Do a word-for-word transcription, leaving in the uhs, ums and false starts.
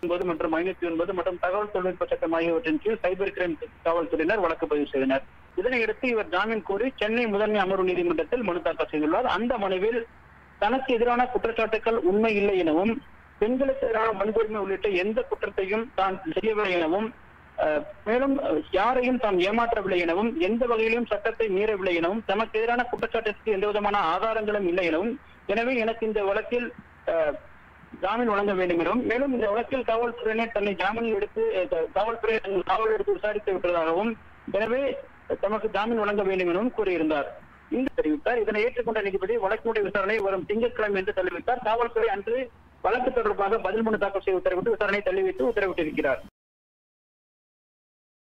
ஒன்பது மற்றும் ஐநூத்தி ஒன்பது மற்றும் தகவல் தொழில்நுட்ப சட்டம் ஆகியவற்றின் கீழ் சைபர் கிரைம் காவல்துறையினர் வழக்கு பதிவு செய்தனர். இதனையடுத்து இவர் ஜாமீன் கோரி சென்னை முதன்மை அமர்வு நீதிமன்றத்தில் மனு தாக்கல் செய்துள்ளார். அந்த மனுவில் தனக்கு எதிரான குற்றச்சாட்டுகள் உண்மை இல்லை எனவும், பெண்களுக்கு எதிரான வன்கொடுமை உள்ளிட்ட எந்த குற்றத்தையும் தான் செய்யவில்லை எனவும், மேலும் யாரையும் தாம் ஏமாற்றவில்லை எனவும், எந்த வகையிலும் சட்டத்தை மீறவில்லை எனவும், தமக்கு எதிரான குற்றச்சாட்டிற்கு எந்த விதமான ஆதாரங்களும் இல்லை எனவும், எனவே எனக்கு இந்த வழக்கில் ஜாமீன் வழங்க வேண்டும் எனவும், மேலும் இந்த வழக்கில் காவல்துறையினர் தன்னை ஜாமீன் எடுத்து காவல்துறை காவல் எடுத்து விசாரித்து விட்டதாகவும், எனவே தமக்கு ஜாமீன் வழங்க வேண்டும் எனவும் கூறியிருந்தார். இந்த தெரிவித்தார். இதனை ஏற்றுக்கொண்ட நீதிபதி வழக்கினுடைய விசாரணை வரும் திங்கட்கிழமை என்று தெரிவித்தார். காவல்துறை அன்று வழக்கு தொடர்பாக பதில் மனு தாக்கல் செய்ய உத்தரவிட்டு விசாரணை தள்ளி வைத்து உத்தரவிட்டிருக்கிறார்.